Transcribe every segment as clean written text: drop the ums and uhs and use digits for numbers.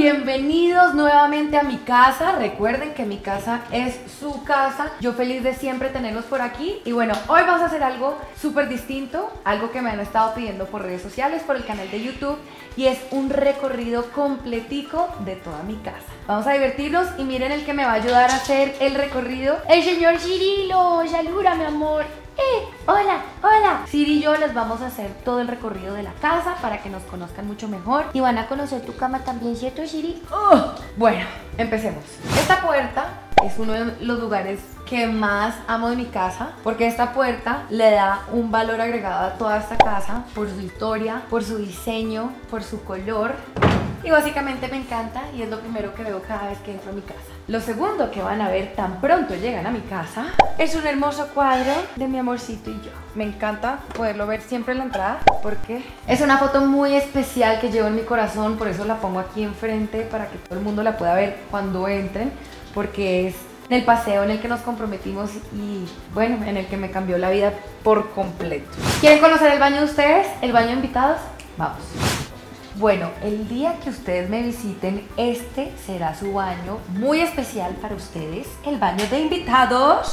Bienvenidos nuevamente a mi casa. Recuerden que mi casa es su casa. Yo feliz de siempre tenerlos por aquí. Y bueno, hoy vamos a hacer algo súper distinto, algo que me han estado pidiendo por redes sociales, por el canal de YouTube, y es un recorrido completico de toda mi casa. Vamos a divertirnos y miren el que me va a ayudar a hacer el recorrido, el señor Cirilo. Saluda, mi amor. Hola, hola. Siri y yo les vamos a hacer todo el recorrido de la casa para que nos conozcan mucho mejor. Y van a conocer tu cama también, ¿cierto, Siri? Bueno, empecemos. Esta puerta es uno de los lugares que más amo de mi casa, porque esta puerta le da un valor agregado a toda esta casa por su historia, por su diseño, por su color. Y básicamente me encanta y es lo primero que veo cada vez que entro a mi casa. Lo segundo que van a ver tan pronto llegan a mi casa es un hermoso cuadro de mi amorcito y yo. Me encanta poderlo ver siempre en la entrada porque es una foto muy especial que llevo en mi corazón, por eso la pongo aquí enfrente para que todo el mundo la pueda ver cuando entren, porque es en el paseo en el que nos comprometimos y bueno, en el que me cambió la vida por completo. ¿Quieren conocer el baño de ustedes? ¿El baño de invitados? Vamos. Bueno, el día que ustedes me visiten, este será su baño muy especial para ustedes, el baño de invitados.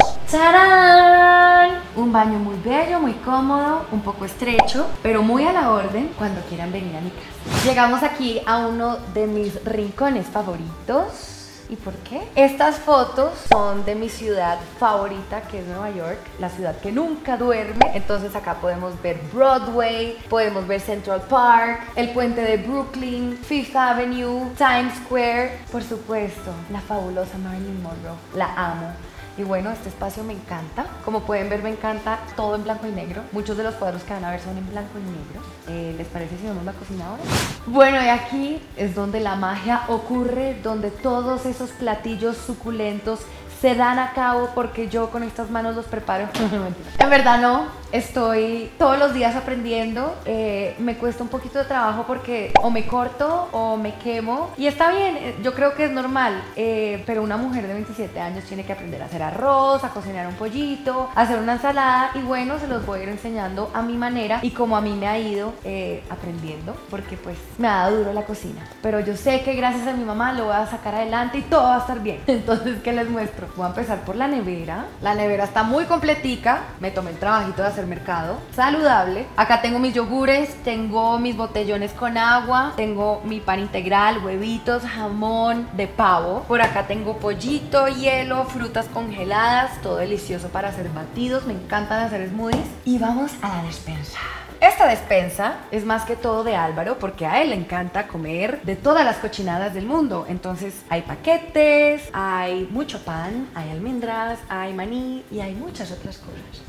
¡Tarán! Un baño muy bello, muy cómodo, un poco estrecho, pero muy a la orden cuando quieran venir a mi casa. Llegamos aquí a uno de mis rincones favoritos. ¿Y por qué? Estas fotos son de mi ciudad favorita, que es Nueva York, la ciudad que nunca duerme. Entonces acá podemos ver Broadway, podemos ver Central Park, el puente de Brooklyn, Fifth Avenue, Times Square, por supuesto, la fabulosa Marilyn Monroe. La amo. Y bueno, este espacio me encanta. Como pueden ver, me encanta todo en blanco y negro. Muchos de los cuadros que van a ver son en blanco y negro. ¿Les parece si vemos la cocina ahora? Bueno, y aquí es donde la magia ocurre, donde todos esos platillos suculentos se dan a cabo porque yo con estas manos los preparo. En verdad no, estoy todos los días aprendiendo. Me cuesta un poquito de trabajo porque o me corto o me quemo. Y está bien, yo creo que es normal. Pero una mujer de 27 años tiene que aprender a hacer arroz, a cocinar un pollito, a hacer una ensalada. Y bueno, se los voy a ir enseñando a mi manera y como a mí me ha ido aprendiendo. Porque pues me ha dado duro la cocina. Pero yo sé que gracias a mi mamá lo voy a sacar adelante y todo va a estar bien. Entonces, ¿qué les muestro? Voy a empezar por la nevera. La nevera está muy completica. Me tomé el trabajito de hacer mercado saludable. Acá tengo mis yogures, tengo mis botellones con agua, tengo mi pan integral, huevitos, jamón de pavo. Por acá tengo pollito, hielo, frutas congeladas, todo delicioso para hacer batidos. Me encantan hacer smoothies. Y vamos a la despensa. Esta despensa es más que todo de Álvaro porque a él le encanta comer de todas las cochinadas del mundo. Entonces hay paquetes, hay mucho pan, hay almendras, hay maní y hay muchas otras cosas.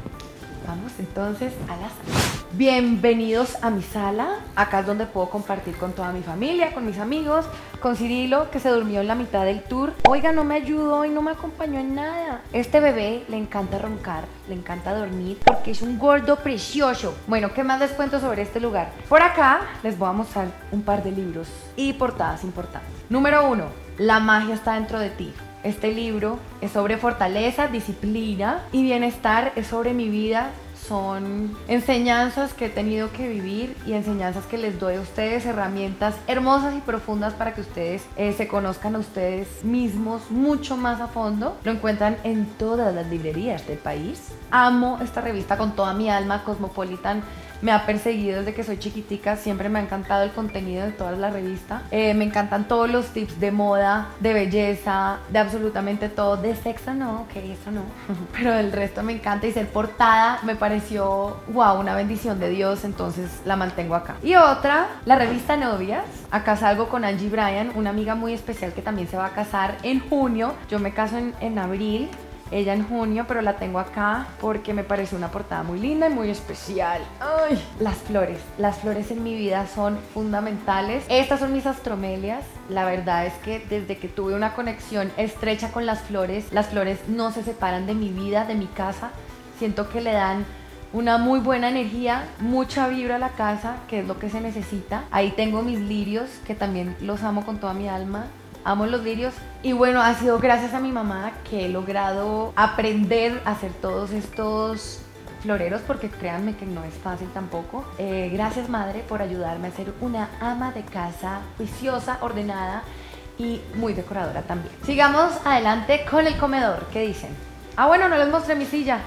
Vamos entonces a la sala. Bienvenidos a mi sala. Acá es donde puedo compartir con toda mi familia, con mis amigos, con Cirilo, que se durmió en la mitad del tour. Oiga, no me ayudó y no me acompañó en nada. Este bebé le encanta roncar, le encanta dormir porque es un gordo precioso. Bueno, ¿qué más les cuento sobre este lugar? Por acá les voy a mostrar un par de libros y portadas importantes. Número 1, La magia está dentro de ti. Este libro es sobre fortaleza, disciplina y bienestar, es sobre mi vida. Son enseñanzas que he tenido que vivir y enseñanzas que les doy a ustedes, herramientas hermosas y profundas para que ustedes se conozcan a ustedes mismos mucho más a fondo. Lo encuentran en todas las librerías del país. Amo esta revista con toda mi alma. Cosmopolitan me ha perseguido desde que soy chiquitica, siempre me ha encantado el contenido de toda la revista. Me encantan todos los tips de moda, de belleza, de absolutamente todo. De sexo no, ok, eso no. Pero el resto me encanta y ser portada me pareció, wow, una bendición de Dios, entonces la mantengo acá. Y otra, la revista Novias. Acá salgo con Angie Bryan, una amiga muy especial que también se va a casar en junio. Yo me caso en abril. Ella en junio, pero la tengo acá porque me parece una portada muy linda y muy especial. ¡Ay! Las flores en mi vida son fundamentales. Estas son mis astromelias. La verdad es que desde que tuve una conexión estrecha con las flores no se separan de mi vida, de mi casa. Siento que le dan una muy buena energía, mucha vibra a la casa, que es lo que se necesita. Ahí tengo mis lirios, que también los amo con toda mi alma. Amo los lirios y bueno, ha sido gracias a mi mamá que he logrado aprender a hacer todos estos floreros, porque créanme que no es fácil tampoco. Gracias, madre, por ayudarme a ser una ama de casa juiciosa, ordenada y muy decoradora también. Sigamos adelante con el comedor. ¿Qué dicen? Ah, bueno, no les mostré mi silla.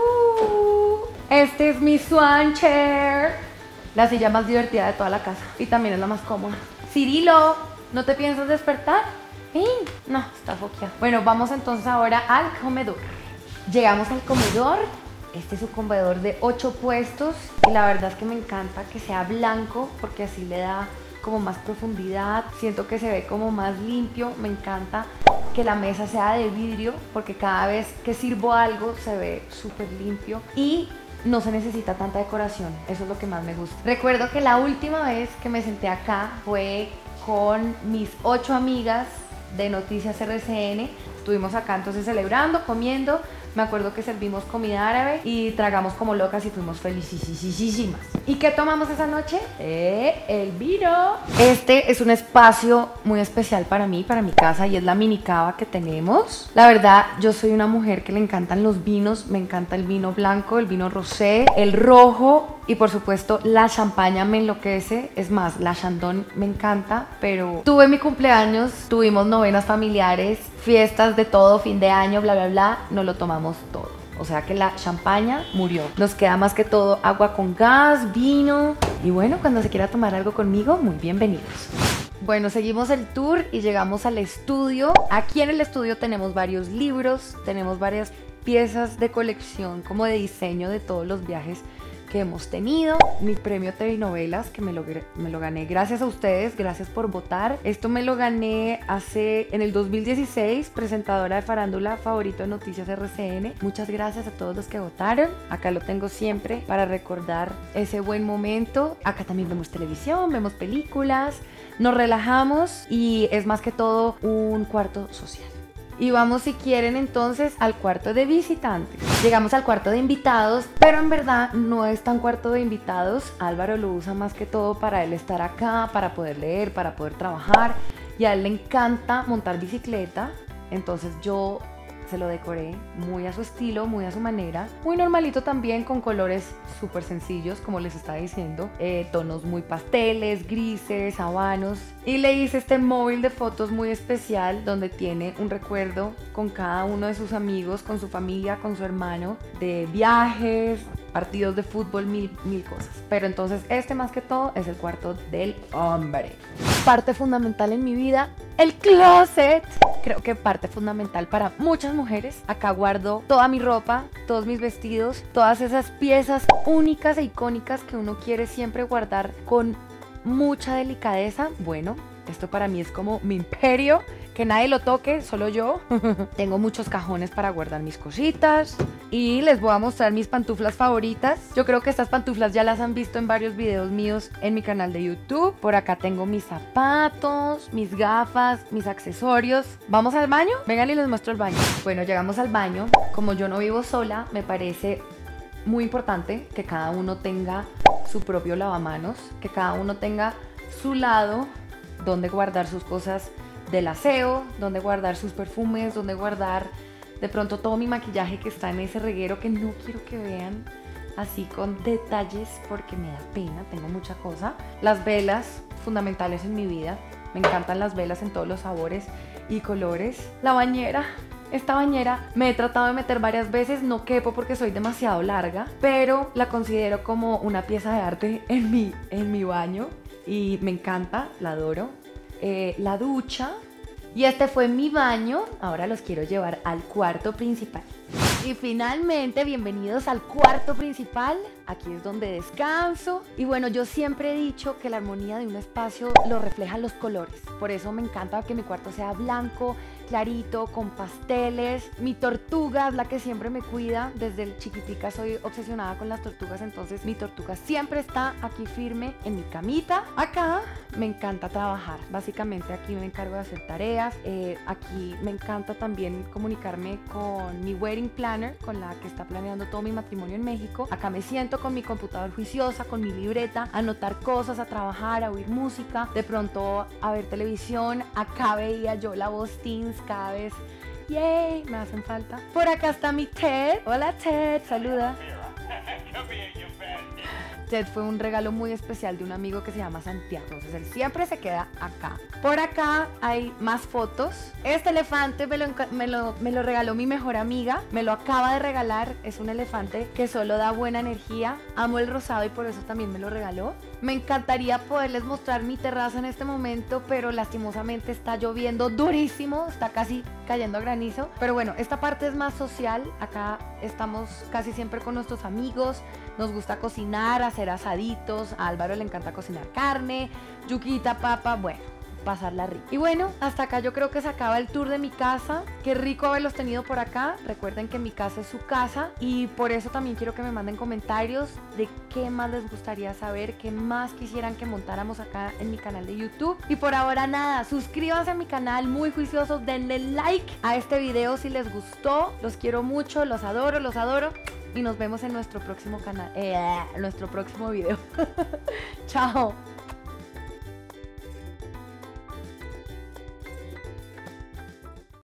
Este es mi Swan Chair, la silla más divertida de toda la casa y también es la más cómoda. Cirilo, ¿no te piensas despertar? No, está foqueado. Bueno, vamos entonces ahora al comedor. Llegamos al comedor. Este es un comedor de 8 puestos y la verdad es que me encanta que sea blanco porque así le da como más profundidad. Siento que se ve como más limpio. Me encanta que la mesa sea de vidrio porque cada vez que sirvo algo se ve súper limpio y no se necesita tanta decoración. Eso es lo que más me gusta. Recuerdo que la última vez que me senté acá fue con mis 8 amigas de Noticias RCN. Estuvimos acá entonces celebrando, comiendo. Me acuerdo que servimos comida árabe y tragamos como locas y fuimos felicísimas. ¿Y qué tomamos esa noche? El vino. Este es un espacio muy especial para mí, para mi casa, y es la mini cava que tenemos. La verdad, yo soy una mujer que le encantan los vinos. Me encanta el vino blanco, el vino rosé, el rojo y por supuesto la champaña me enloquece. Es más, la Chandon me encanta, pero tuve mi cumpleaños, tuvimos novenas familiares, fiestas de todo, fin de año, bla, bla, bla. No lo tomamos todo. O sea que la champaña murió. Nos queda más que todo agua con gas, vino. Y bueno, cuando se quiera tomar algo conmigo, muy bienvenidos. Bueno, seguimos el tour y llegamos al estudio. Aquí en el estudio tenemos varios libros, tenemos varias piezas de colección como de diseño de todos los viajes que hemos tenido. Mi premio Telenovelas, que me lo gané gracias a ustedes, gracias por votar. Esto me lo gané en el 2016, presentadora de farándula favorito de Noticias RCN. Muchas gracias a todos los que votaron. Acá lo tengo siempre para recordar ese buen momento. Acá también vemos televisión, vemos películas, nos relajamos y es más que todo un cuarto social. Y vamos, si quieren, entonces al cuarto de visitantes. Llegamos al cuarto de invitados, pero en verdad no es tan cuarto de invitados. Álvaro lo usa más que todo para él estar acá, para poder leer, para poder trabajar. Y a él le encanta montar bicicleta, entonces yo se lo decoré muy a su estilo, muy a su manera. Muy normalito también, con colores súper sencillos, como les estaba diciendo. Tonos muy pasteles, grises, habanos. Y le hice este móvil de fotos muy especial, donde tiene un recuerdo con cada uno de sus amigos, con su familia, con su hermano, de viajes, partidos de fútbol, mil cosas. Pero entonces este más que todo es el cuarto del hombre. Parte fundamental en mi vida, el closet. Creo que parte fundamental para muchas mujeres. Acá guardo toda mi ropa, todos mis vestidos, todas esas piezas únicas e icónicas que uno quiere siempre guardar con mucha delicadeza. Bueno, esto para mí es como mi imperio, que nadie lo toque, solo yo. Tengo muchos cajones para guardar mis cositas y les voy a mostrar mis pantuflas favoritas. Yo creo que estas pantuflas ya las han visto en varios videos míos en mi canal de YouTube. Por acá tengo mis zapatos, mis gafas, mis accesorios. ¿Vamos al baño? Vengan y les muestro el baño. Bueno, llegamos al baño. Como yo no vivo sola, me parece muy importante que cada uno tenga su propio lavamanos, que cada uno tenga su lado donde guardar sus cosas del aseo, donde guardar sus perfumes, donde guardar de pronto todo mi maquillaje que está en ese reguero que no quiero que vean así con detalles porque me da pena, tengo mucha cosa. Las velas, fundamentales en mi vida, me encantan las velas en todos los sabores y colores. La bañera. Esta bañera me he tratado de meter varias veces, no quepo porque soy demasiado larga, pero la considero como una pieza de arte en mi baño y me encanta, la adoro. La ducha, y este fue mi baño. Ahora los quiero llevar al cuarto principal. Y finalmente, bienvenidos al cuarto principal. Aquí es donde descanso. Y bueno, yo siempre he dicho que la armonía de un espacio lo reflejan los colores. Por eso me encanta que mi cuarto sea blanco, clarito, con pasteles. Mi tortuga es la que siempre me cuida. Desde chiquitica soy obsesionada con las tortugas, entonces mi tortuga siempre está aquí firme en mi camita. Acá me encanta trabajar. Básicamente aquí me encargo de hacer tareas. Aquí me encanta también comunicarme con mi wedding planner, con la que está planeando todo mi matrimonio en México. Acá me siento con mi computador juiciosa, con mi libreta, a anotar cosas, a trabajar, a oír música, de pronto a ver televisión. Acá veía yo la voz Teens cada vez. ¡Yay! Me hacen falta. Por acá está mi Ted. Hola Ted, saluda. Ted fue un regalo muy especial de un amigo que se llama Santiago, entonces él siempre se queda acá. Por acá hay más fotos. Este elefante me lo regaló mi mejor amiga, me lo acaba de regalar. Es un elefante que solo da buena energía. Amo el rosado y por eso también me lo regaló. Me encantaría poderles mostrar mi terraza en este momento, pero lastimosamente está lloviendo durísimo, está casi cayendo granizo. Pero bueno, esta parte es más social. Acá estamos casi siempre con nuestros amigos. Nos gusta cocinar, hacer asaditos. A Álvaro le encanta cocinar carne, yuquita, papa, bueno, pasarla rico. Y bueno, hasta acá yo creo que se acaba el tour de mi casa. Qué rico haberlos tenido por acá. Recuerden que mi casa es su casa y por eso también quiero que me manden comentarios de qué más les gustaría saber, qué más quisieran que montáramos acá en mi canal de YouTube. Y por ahora nada, suscríbanse a mi canal, muy juiciosos, denle like a este video si les gustó. Los quiero mucho, los adoro, los adoro. Y nos vemos en nuestro próximo canal, nuestro próximo video. Chao.